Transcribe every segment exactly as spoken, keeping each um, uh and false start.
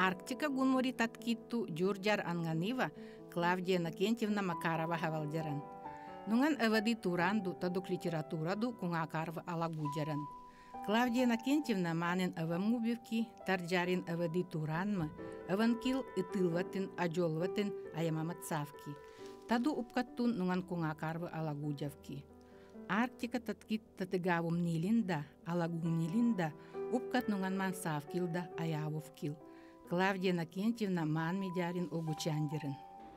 Арктика гунмори таткитту Джурджар Анганива, Клавдия Накентьевна Макарова хавалдеран. Нунган эвади туранду тадук литератураду кунгакарва алагуджаран. Клавдия Накентьевна манен эвамубивки, тарджарин эвади туранмы, эванкил итылватын, аджолватын, аямаматсавки. Таду упкаттун нунган кунгакарва алагуджавки. Арктика таткит татыгавум нилинда, алагум нилинда, упкат нунган мансавкилда, аявовкил. Клавдия Накентьевна ман медярин огучандерин.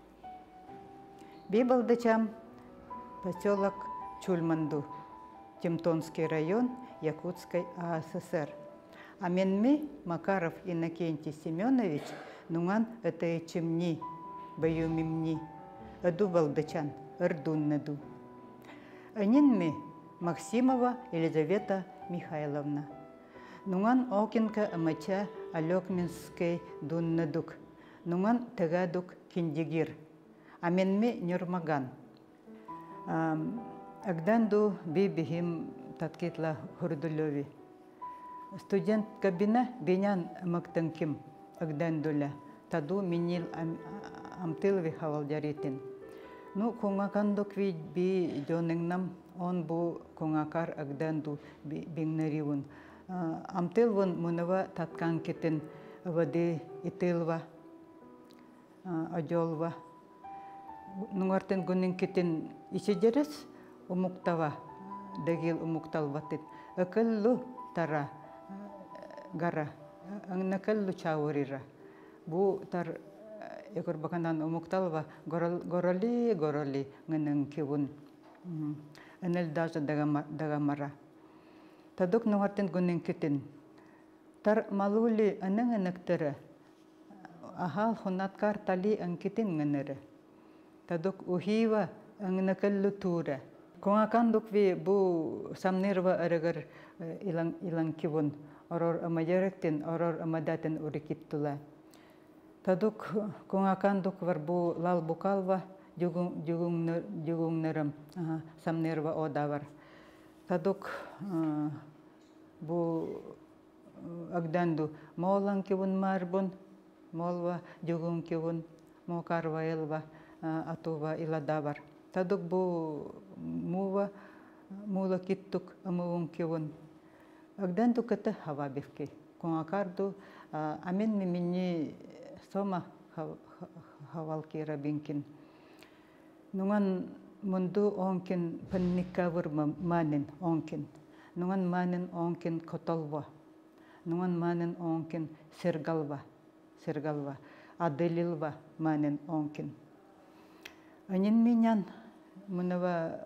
Бибалдычам поселок Чульманду, Темтонский район, Якутской АССР. А менми Макаров Иннокентий Семенович нунган это чемни, баюмимни, аду балдычан, ырдуннаду. Анинми Максимова Елизавета Михайловна. Нунган Окинка амача Алекминский дуннадук. Нунган тагадук киндигир. Аменми Нюрмаган. Агданду бибихим таткитла хурдулеви. Студент кабина бинян мактанким агдандуля. Таду минил амтилви хавалдаритин. Ну, конгакандук ви би жоныңнам, он бу конгакар агданду бингнаривун. Амтилвун мунава таткан кетин воды итилва, аджолва. Нунгартен гунин кетин исидерес умуктава, дагил умукталватит. Акаллу тара гара, ангнакаллу чаурира. Бу тар Егор баканан умукталва гороли гороли нганан кивун. Энел даже дагамара. Тадук нугартен гунен кетин. Тар малули анан анактара. Ахал хунаткар тали анкетин нганere. Тадук ухива ангнакаллу тура. Конгакандук ви бу самнерва арагар илан илан кивун. Орор амаяректен орор амадатен урикиттула. Тадук конгакандук варбу лал букалва жугуңнерым самнерва одавар. Тадук бу агданду молан кивун марбун, молва жугуң кивун, мокарва елва атува иладавар. Тадук бу мува мула киттук амувун кивун. Агданду ката хава бивки. Конгакарду амен мимини сома хавалки рабинкин. Нунган мунду онкин панникавыр манин онкин. Нунган манин онкин котолва. Нунган манин онкин сергалва. Сергалва. Аделилва манин онкин. Анин минян мунава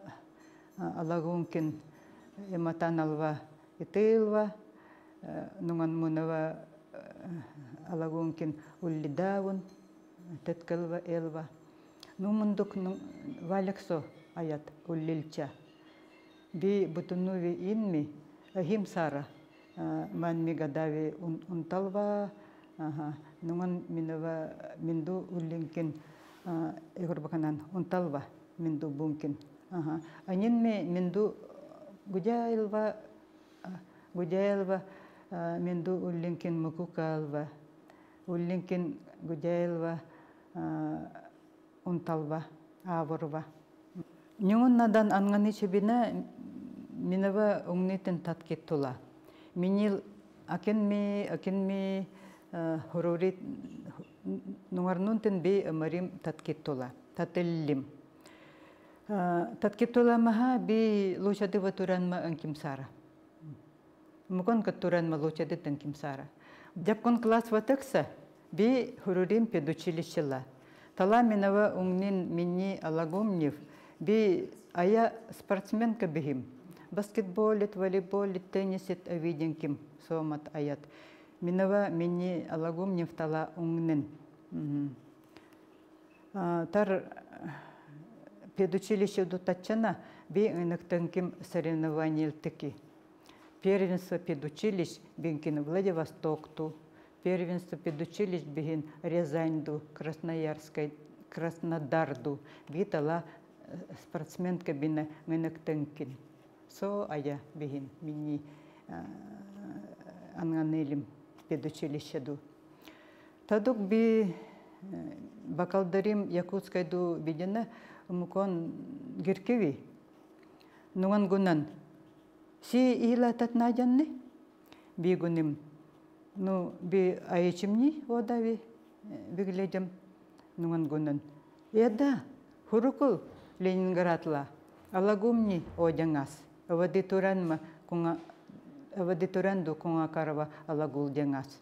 алагункин эматаналва итилва. Нунган мунава алагункин уллидавун, теткалва элва. Нумундук валяксо аят уллилча. Би бутунуви инми ахим сара ман мигадави унталва. Нунган минава минду уллинкин егорбаканан унталва минду бункин. Анинми минду гудяйлва гудяйлва минду уллинкин мукукалва, уллинкин гудяйлва, унталва, аворва. Нюнгун надан анганы чебина минава угнитин таткиттула. Минил акенми, акенми хорорит нуарнунтин би амарим таткиттула, тателлим. Таткиттула маха би лучадыва туранма анкимсара. Мукон каттуран малучады танкимсара. Дяпкон класс ватакса би хурурим педучилищела. Тала минава унгнин минни алагумнив би ая спортсменка бихим. Баскетболит, волейболит, теннисит авиденким сомат аят. Минава минни алагумнив тала унгнин. Тар педучилище дутачана би инактанким соревнованиелтыки. Первенство педучилищ бинкин Владивостокту, первенство педучилищ бигин Рязаньду, Красноярской, Краснодарду, битала спортсменка бина гынактенкин. Со ая бигин мини анганелим педучилищеду. Тадук би бакалдарим Якутскайду бидена мукон гиркеви. Нуган гунан. Си ила татнаjanны би гуним. Ну би айчимни одави бигледем нуган гунан. Эда хурукул Ленинградла. Алагумни одянгас. Авадитуранма кунга авадитуранду кунга карава алагул денгас.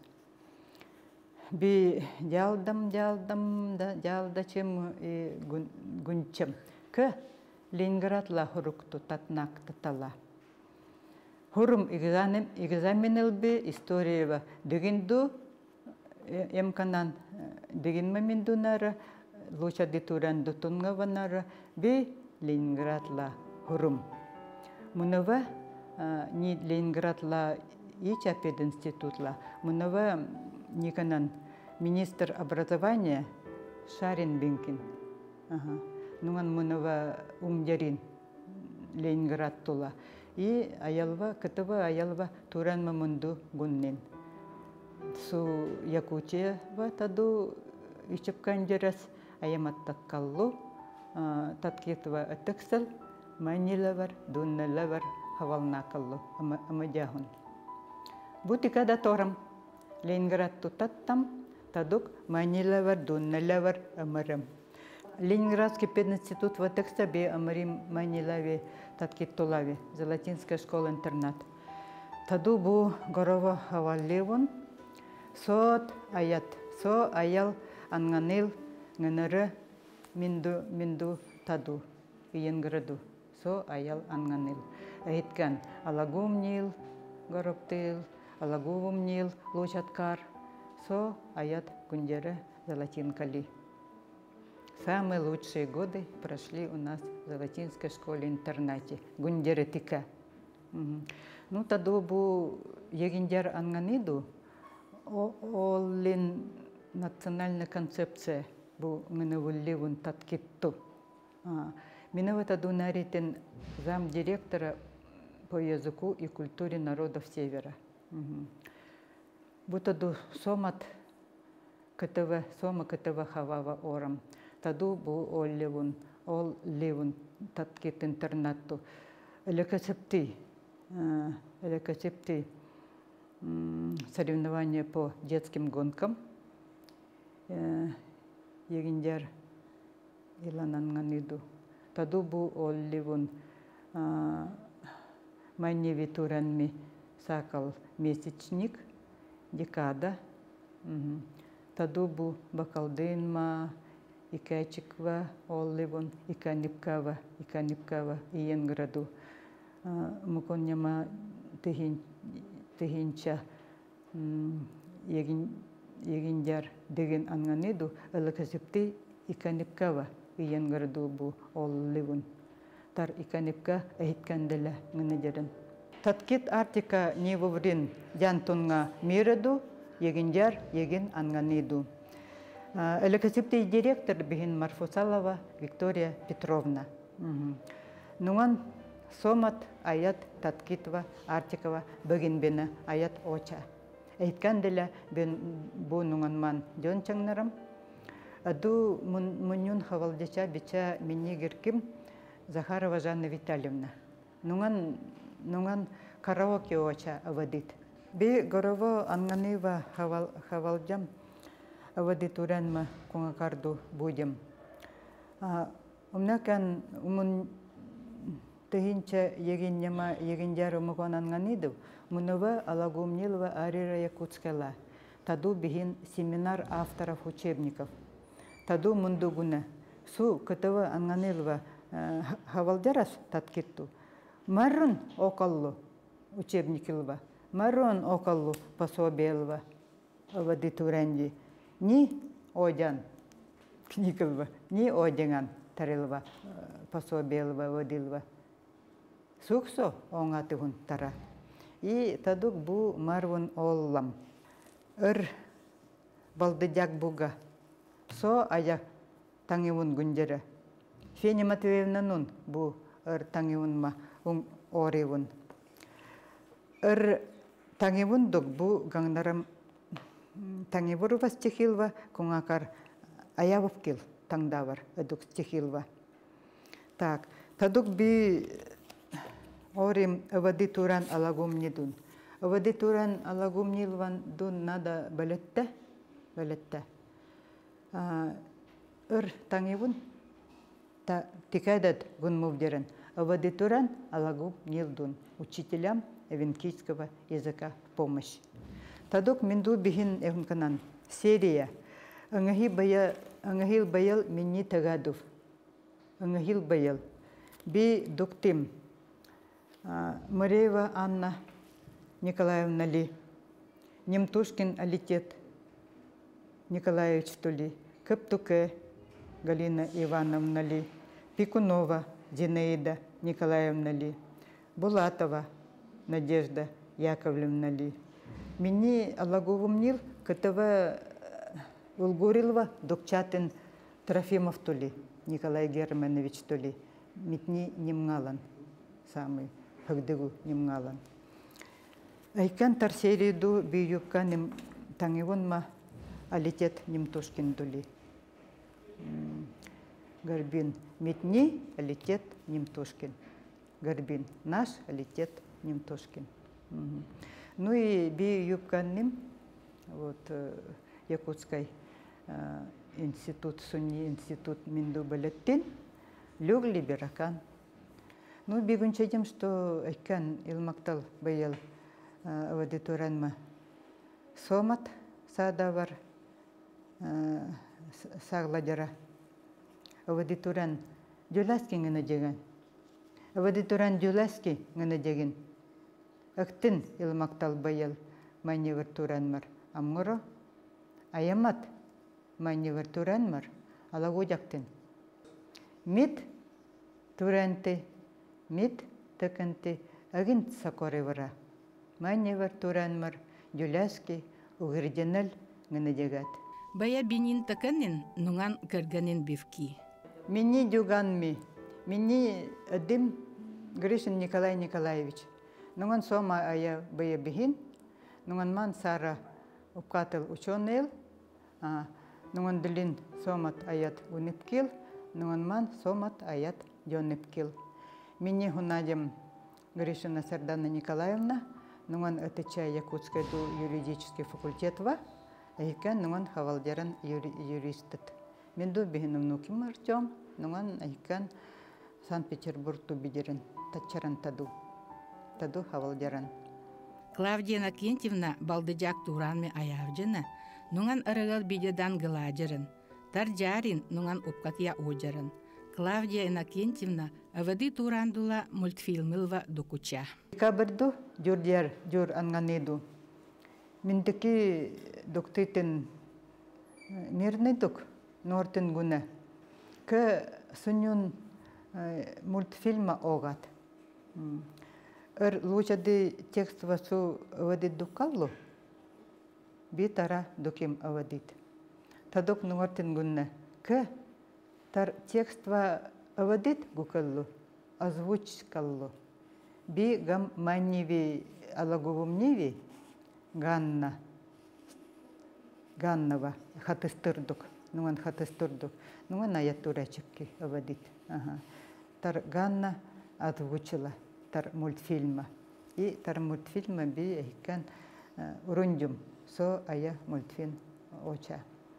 Би жалдам жалдам да жалдачем гунчем. К Ленинградла хурукту татнак татала. Хурум экзаменел би историева дегенду эмканан деген моментунара луча дитуранду тунгаванара би Ленинградла хурум. Мунава не Ленинградла ича пединститутла. Мунава никанан министр образования Шарин Бинкин. Ага. Нуган мунава умдерин Ленинград тула. И аялва, кытыва аялва туранма мунду гуннин. Су Якутия ва таду ичепкан жерас аяматтаккаллу таткетва атыксыл манилавар, дунналавар хавалнакаллу амадяхун. Бутикада торам Ленинград тутаттам тадук манилавар, дунналавар амарам. Ленинградский пединститут в атыкса бе амарим манилаве таткеттулаве, Золотинская школа-интернат. Таду бу горова хавалливун, сот аят, со аял анганил нганары минду минду таду, иенграду, со аял анганил. Айткан алагум нил гороптыл, алагум нил лучаткар, со аят гунджера Золотинкали. Самые лучшие годы прошли у нас в Золотинской школе-интернате. Гундеретика. Ну, тогда был егиндер анганиду, олин национальная концепция был миновулливун таткитту. Минова тогда наритен замдиректора по языку и культуре народов Севера. Будто сомат КТВ, сома КТВ хавава орам. Таду бу олливун, ол ливун таткит интернатту. Элекасепти, элекасепти соревнования по детским гонкам. Егиндер илананганиду. Таду бу олливун маневи туранми сакал месячник, декада. Таду бу бакалдынма, икачиква, олливун, иканипкава, иканипкава, иенграду. Муконняма тыхинча егиндер деген анганиду, элекасепти иканипкава, иенграду бу олливун. Тар иканипка эхитканделя nganajaran. Таткит артика невоврин янтунга мираду, егиндер еген анганиду. Элекасепти директор бихин Марфусалова Виктория Петровна. Нуган сомат аят таткитва артикова бөгенбена аят оча. Эйтканделя бен бу нуганман дөнчаңнарам. Аду мунюн хавалдича бича минигерким Захарова Жанна Витальевна. Нуган нуган караоке оча авадит. Би горово анганива хавалджам авадитуранма кунгакарду будем. Умнакан умун тыгинча егинняма егиндяру мукон анганидов, мунова алагумнилова арира якутскала. Таду бихин семинар авторов учебников. Таду мундугуна. Су кытыва анганилова хавалджарас таткитту. Маррун окаллу учебникилва. Маррун окаллу пособиелва авадитуранди. Ни одян книгылва, ни одянган тарилва пособиелва водилва. Суксо оңатыгун тара. И тадук бу марвун оллам. Ыр балдыдяк буга. Со аяк таңевун гунджера. Феня Матвеевна нун бу ыр таңевунма оривун. Ыр таңевун дук бу гаңнарам таңевурова стихилва куңакар аявып кил таңдавар эдук стихилва. Так, тадук би орим ывады туран алагумнидун. Ывады туран алагумнилван дун нада балетте, балетте. Ыр таңевун та тикадат гун мувдерен. Ывады туран алагумнилдун. Учителям эвенкийского языка в помощь. Тадук минду бихин эвнканан серия. Ангахи бая, ангахил баял минни тагадув. Ангахил баял. Би дуктим. Мареева Анна Николаевна Ли. Немтушкин Алитет Николаевич Тули. Каптуке Галина Ивановна Ли. Пикунова Зинаида Николаевна Ли. Булатова Надежда Яковлевна Ли. Мини алагувумнил кытыва Улгурилова Дукчатын Трофимов Тули. Николай Германович Тули. Митни немгалан. Самый хагдыгу немгалан. Айкан тарсериду биюпка нем таңевонма Алитет Немтушкин Тули. Горбин Митни Алитет Немтушкин. Горбин наш Алитет Немтушкин. Ну и би юбканным, вот Якутский институт, Сунни институт Минду Балеттин, Люгли Беракан. Ну, бигунчадим, что айкан илмактал баял аудиторанма сомат садавар сагладера. Аудиторан дюласки ngana деген. Аудиторан дюласки ngana деген. Актин илмактал баял маневр туранмар амгоро аямат маневр туранмар алагудяктин. Мит туранте мит таканте агин сакоревара маневр туранмар дюляски угриденал ngana Бая бинин таканин нунган кырганин бивки. Мини дюганми, мини адим Гришин Николай Николаевич. Нунган сома ая бая бихин, нунган ман сара упкатыл ученел, нунган дилин сомат аят унипкил, нунган ман сомат аят дёнипкил. Мини хунадим Гришина Сардана Николаевна, нунган отвечая Якутский юридический факультет ва, айкан нунган хавалдеран юристит. Менду бихиным нуким Артем, нунган айкан Санкт-Петербург тубидерин, тачаран таду. Таду хавалдеран. Клавдия Накентьевна балдыжак туранми аявжына, нунган ырыгал бидедан гыладжырын. Тарджарин нунган упкатия оджарын. Клавдия Накентьевна авады турандула мультфильмылва докуча. Кабырду дюрдер дюр анганеду. Миндеки доктитин мирный док нортен гуна. К сунюн мультфильма огат. Эр лучады текст васу авадит дукаллу. Битара доким авадит. Тадок нортен гуна. К тар текства авадит гукаллу. Озвучкаллу. Би гам манниви алаговумниви Ганна. Ганнова хатыстырдук. Нуган хатыстырдук. Нуган аят турачепки авадит. Ага. Тар Ганна озвучила тар мультфильма. И тар мультфильма би айкан урундюм. Со ая мультфильм оча.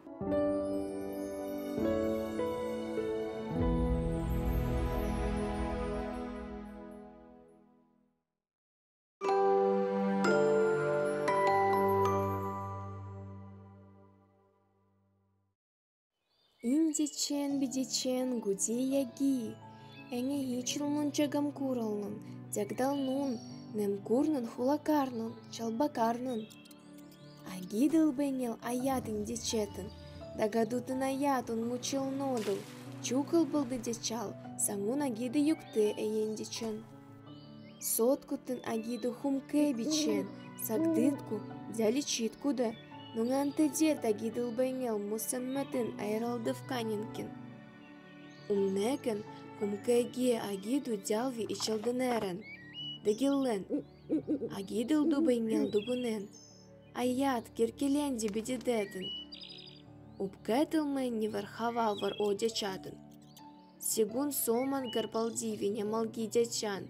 Индичен бидичен гуди яги, эңе хичилнун чагам куралнын, дягдалнун, нем курнын хулакарнын, чалбакарнын. Агидыл бенгел аят индичетын, дагадутын аятын мучилнодыл, чукал былды дечал, саңун агиды юкты эйендичен. Соткутын агиды хумке бичен, сагдытку, дзяличиткуда, нунган тедет агидыл бенгел мусанматын айралдыв канинкин. Умнеген хумкеге агиду дялви ичалдынерен. Дегиллен, агидыл ду бенгел дугунен. аят киркеленде бедедедін. Упкетылмы неверхавал вар одячатын. Сегун соман гарбалдивине малги дячан.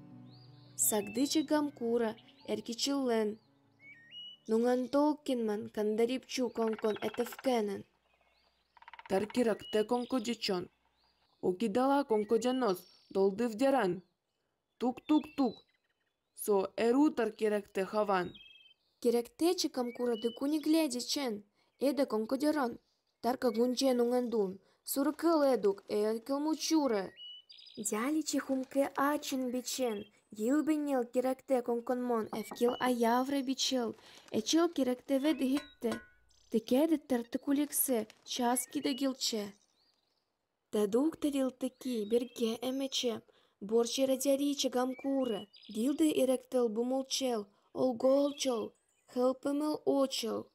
Сагдычы гамкура эркичиллен. Нуңан толкинман кандарипчу конкон этевкенен. Таркиракте конко дячон. Окидала конко дянос долды вдяран. Тук-тук-тук. Со эру таркиракте хаван. Киректечи камкура дыку не глядячен. Эда конко дяран. Тарка гунче нуңан дун. Сурыкыл эдук эркил мучуре. Дяличи хумке ачин бичен. Йылбенел киректе конконмон эвкил аявре бичел. Эчел киректеве дыхитте. Текеде тартыкулексе часки да гилче. Тадук тарил таки берге эмече. Борче радяриче гамкуре. Дилде иректел бумулчел. Олголчел. Хелпемел очел.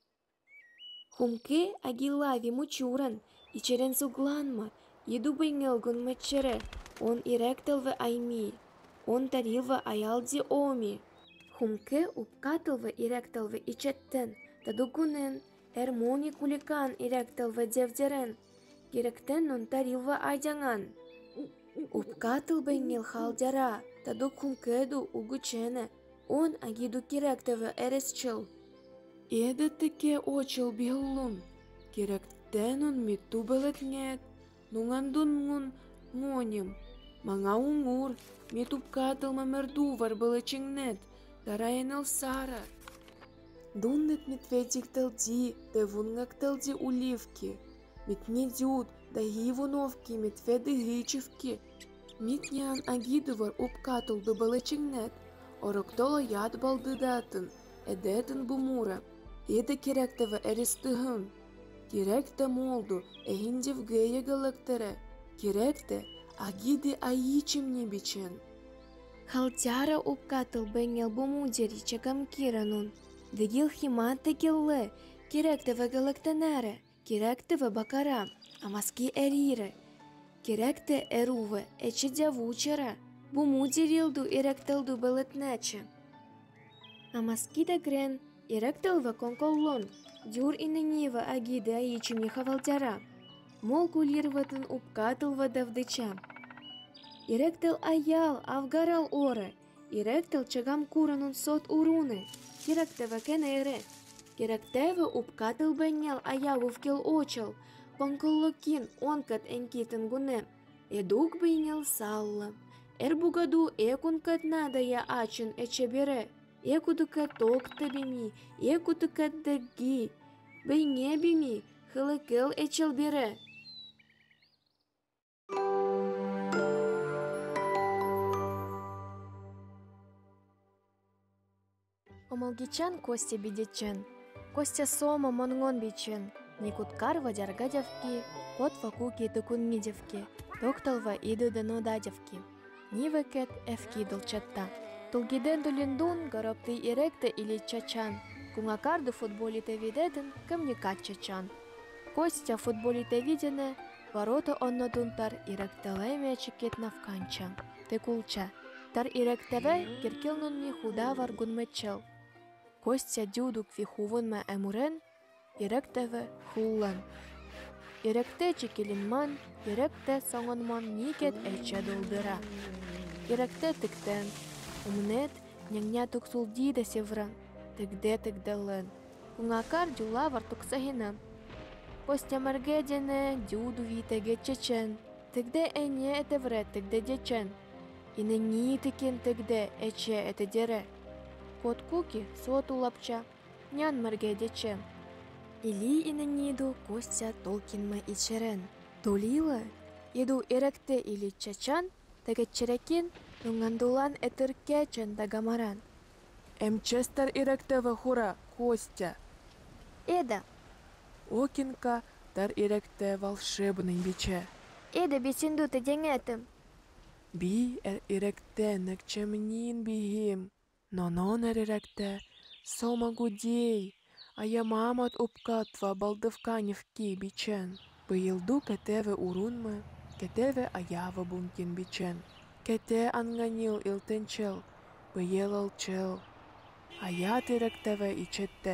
Хумке агилави мучуран. Ичерен сугланма. Еду бейнгел гун мечере. Он иректел ве айми. Он тарил ве аялди оми. Хумке упкатыл ве иректел ве ичеттен. Тадугунен. Эрмони куликан иректел ве девдерен. Киректен он тарил ве айдянган. Упкатыл бейнгел халдяра. Тадук хумкеду угучене. Он агиду киректеве эресчел. Эда теке очел беллун. Киректен он миту белетнет. Нуңандун мун моним. Маңа уңур. Митупкатыл мамерду вар белечиңнет. Тараенел сара. Дуннет медведик телди, девунгак телди уливки. Митне дюд, да гивуновки, медведи гичевки. Митнян агидывар упкатыл до белечиңнет. Ороктола яд балдыдатын, эдетин бумура. Эда киректеве эрестыгын. Киректе молду, эхиндев гея галактере. Киректе агиди аичимни бичен. Халтяра упкатыл бейнгел бумудери чагамкиранун. Дегил химате гилле. Киректеве галактенере. Киректеве бакара. Амаски эрире. Киректе эруве, эче дявучера. Бумудерилду иректелду белетнече. Амаски да грен. Иректелве конколлон. Дюр иненива агиде аичимни хавалтяра. Мол кулирватын упкатылва давдыча. Иректел аял авгарал оре. Иректел чагам куранун сот уруны. Киректеве кенере. Киректеве упкатыл беннял аяву вкел очел. Конколлокин онкат энкитен гуне. Эдук бейнял салла. Эр бугаду экункат надая ачин эчебере. Экудукат токтабими, экудукат дагги. Бейнебими, хылекел эчелбере. Омалгичан Костя бидечен. Костя сома монгон бичен. Никуткар вадярга дявки, кот вакуки тукунни дявки. Токталва иду дано дадявки. Нивекет эвки долчатта. Тулгиден дулиндун гарапты иректе или чачан. Кунгакарду футболите видеден, камникат чачан. Костя футболите видене, ворота оннодунтар иректелеме чекет навканча. Текулча. Тар иректеве киркилнунни худа варгун мечел. Костя дюдук вихувунме эмурен, иректеве хуллан. Иректе чекелинман, иректе соңонман никет эче долдыра. Иректе тиктен. Умнет, нягня туксулди да севран, тегде тегделен. Кунгакар дюла вартуксахинам. Костя маргедене дюду витеге чечен. Тегде эне этевре тегде дечен. Ине ни текин тегде эче этедере. Кот куки соту лапча, нян маргедечен. Или ине ниду Костя толкинма ичерен. Тулила, иду иректе или чачан, теге черекин, нуңандулан этирке чендагамаран. Эмчестер иректеве хура, Костя. Эда. Окинка тар иректе волшебный биче. Эда бесинду ты денетым. Би эр иректе некчемнин бихим. Нонон эр иректе сома гудей. А я мамат упкатва балдывканевки бичен. Быйылду кетеве урунмы, кетеве аява бункин бичен. Кете анганил илтенчел, быел алчел. Аят иректеве ичетте,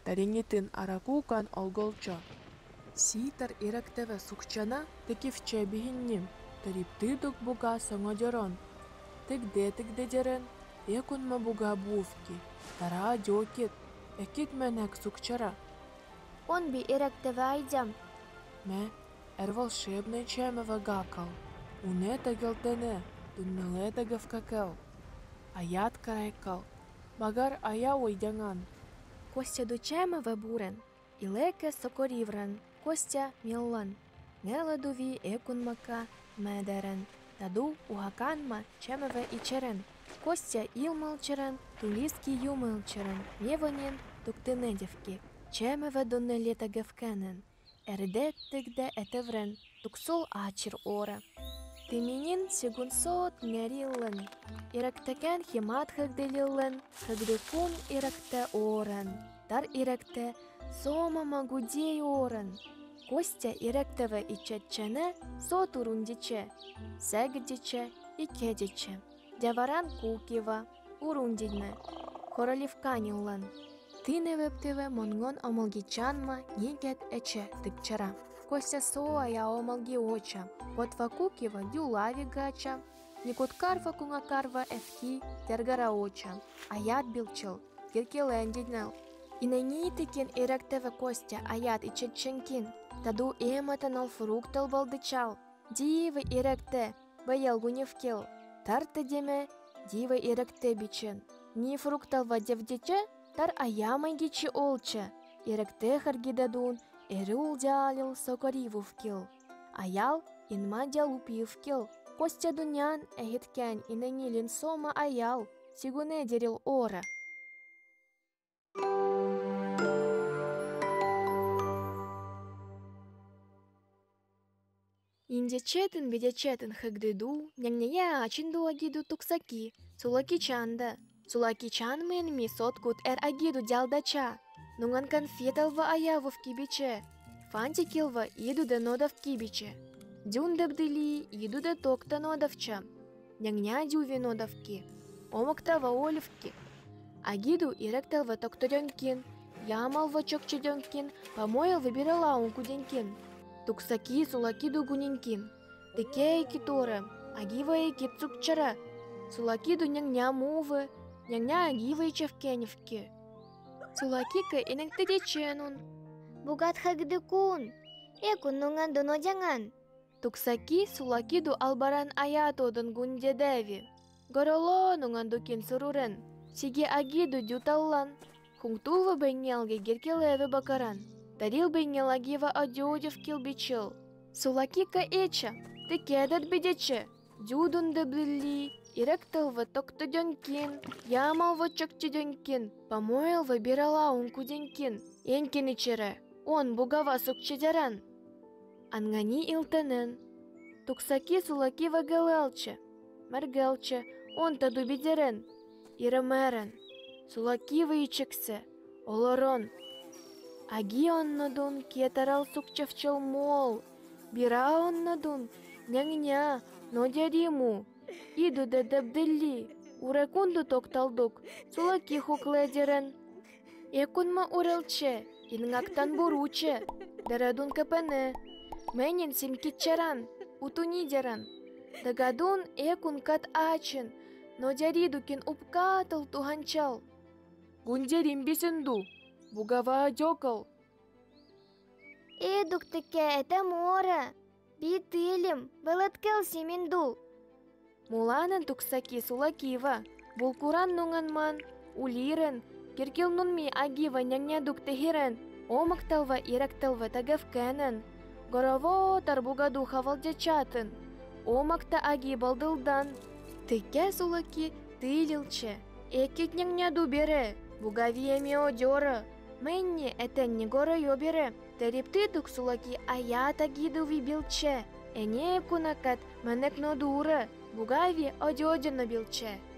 Тареңетін аракукан олголчо. Ситар ирактеве сукчана текивче бихинним. Тариптыдук буга соңодерон. Тигде-тигде дерен, екунма буга буфки. Тара дёкит, экит менек сукчара. Он би ирактеве айдям. Мэ, эр волшебный чемева гакал. Уне тагелтене, дунмеле тагавкакел. Аят карайкал. Багар ая ойдянган. Костя до чемеве бурен. Илеке сокориврен. Костя миллан. Неледові екунмака медерен. Таду ухаканма чемеве ичерен. Костя илмалчерен, тулиски юмалчерен. Невонен туктенедевки. Чемеве доннелета гевкенен. Эрде тигде етеврен. Туксол ачир ора. Тиминин сегунсот нериллен. Ирактекен химат хагделиллен. Хагдекун иракте орен. Тар иракте сома магудей орен. Костя ирактеве ичетчене со турундиче. Сегдиче и кедиче. Дяваран кукива, урундидне. Хоролевканиллен. Тиневептеве монгон омолгичанма нигет ече тикчара. Костя соа я омолги оча. Потва кукива дюлави гача. Никот карва кунга карва эфки тергара оча. Аят билчил, киркелендиднел. И на нитикин ирактеве Костя аят и четченкин. Таду эматанал фруктал балдычал. Дивы иракте, баял гуневкил. Тарты деме, дивы иракте бичен. Ни фруктал вадевдече, тар аямай гичи олче. Иракте харгидадун, эрул дялил сокоривувкил. Аял инма дялупивкил. Костя дунян эхиткен и на нилин сома аял. Сигуне дерил ора. Индечетин бедечетин хэгдэду, нянняя ачинду агиду туксаки, сулаки чанда. Сулаки чан мен ми соткут эр агиду дялдача. Нунган конфеталва аяву в кибиче. Фантикилва иду да нода в кибиче. Дюн дебдели иду да токта нодавча. Няня дюви нодавки. Омактава оливки. Агиду иректалва токтоденкин. Ямалва чокчеденкин. Помоял выбирала ункуденкин. Туксаки сулаки дугуненкин. Теке киторе, агива и кипцукчара. Сулаки ду няня мувы, няня агива и чевкеневки. Сулаки ка инекте деченун. Бугат хагдекун. Экун нунган доно джанган. Туксаки сулаки ду албаран аято дон гундедеви. Гороло нунган дукин сурурен. Сиге агиду дюталлан. Хунгтулва бейнелге геркелеве бакаран. Тарил бейнел агива адюдев килбичил. Сулаки ка эча, ты кедат бедече. Дюдун деблили, иректалва токтоденкин, ямалва чокчеденкин, помоил выбирала ункуденкин. Энкин ичере, он бугава сукчедеран. Ангани илтенен. Туксаки сулаки вагелелче, мергелче, он таду бедерен. Иремерен, сулаки вычексе, олорон. Аги оннадун кетарал сукчевчел мол. Бира оннадун, няня, но дядиму. Иду да дебдели, урекунду токталдук, сулаки хукледерен. Екунма урелче, ингактан буруче, дарадун капене. Менин симкитчаран, утунидеран. Дагадун екун кат ачен, но дядидукин упкатал туханчал. Гундерим бисенду. Бугава дёкал. Эдук теке это мора. Битилим, балаткал семенду. Муланын туксаки сулакива. Булкуран нуңанман, улирен. Киркил нунми агива нянядук техирен. Омакталва иракталва тагавкенен. Горово тарбугаду хавалдячатын. Омакта аги балдылдан. Теке сулаки тылилче. Экит няняду бере. Бугавиями одёра. Менни этенни гора йобере. Терипты тук сулаки аята гиду вибилче. Эне кунакат менек нодура. Бугави одёдена билче.